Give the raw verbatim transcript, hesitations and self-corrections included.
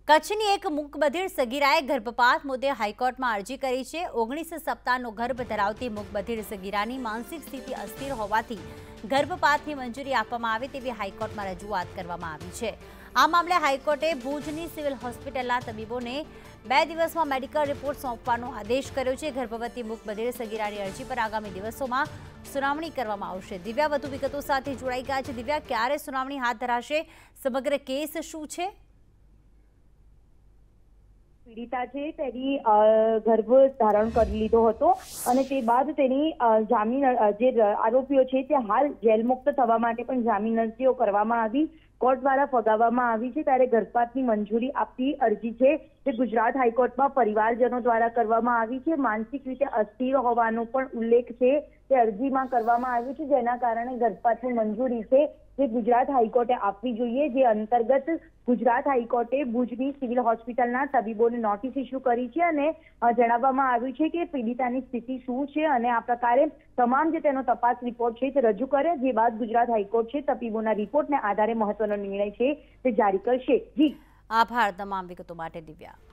કચ્છની એક મૂકબધિર સગીરાએ ગર્ભપાત મુદ્દે હાઈકોર્ટમાં અરજી કરી છે। ઓગણીસ સપ્તાહનો ગર્ભ ધરાવતી મૂકબધિર સગીરાની માનસિક સ્થિતિ અસ્થિર હોવાથી ગર્ભપાતની મંજૂરી આપવામાં આવે તેવી હાઈકોર્ટમાં રજૂઆત કરવામાં આવી છે। આ મામલે હાઈકોર્ટે ભુજની સિવિલ હોસ્પિટલના તબીબોને બે દિવસમાં મેડિકલ રિપોર્ટ સોંપવાનો આદેશ કર્યો છે। ગર્ભવતી મૂકબધિર સગીરાની અરજી પર આગામી દિવસોમાં સુનાવણી કરવામાં આવશે। દિવ્યા વધુ વિગતો સાથે જોડાઈ ગયા છે। દિવ્યા, ક્યારે સુનાવણી હાથ ધરાશે? સમગ્ર કેસ શું છે? પીડિતા છે તેની ગર્ભ ધારણ કરી લીધો હતો અને તે બાદ તેની જામીન જે આરોપીઓ છે તે હાલ જેલ મુક્ત થવા માટે પણ જામીન અરજીઓ કરવામાં આવી, કોર્ટ દ્વારા ફગાવવામાં આવી છે। ત્યારે ગર્ભપાતની મંજૂરી આપતી અરજી છે તે ગુજરાત હાઈકોર્ટમાં પરિવારજનો દ્વારા કરવામાં આવી છે। માનસિક રીતે અસ્થિર હોવાનો પણ ઉલ્લેખ છે તે અરજીમાં કરવામાં આવ્યું છે, જેના કારણે ગર્ભપાતની મંજૂરી છે જે ગુજરાત હાઈકોર્ટે આપવી જોઈએ। જે અંતર્ગત ગુજરાત હાઈકોર્ટે ભુજની સિવિલ હોસ્પિટલના તબીબોને નોટિસ ઇસ્યુ કરી છે અને જણાવવામાં આવ્યું છે કે પીડિતાની સ્થિતિ શું છે અને આ પ્રકારે તમામ જે તેનો તપાસ રિપોર્ટ છે તે રજૂ કરે। જે બાદ ગુજરાત હાઈકોર્ટ છે તબીબોના રિપોર્ટને આધારે મહત્વનો નિર્ણય છે તે જારી કરશે। જી, આભાર તમામ વિગતો માટે દિવ્યા।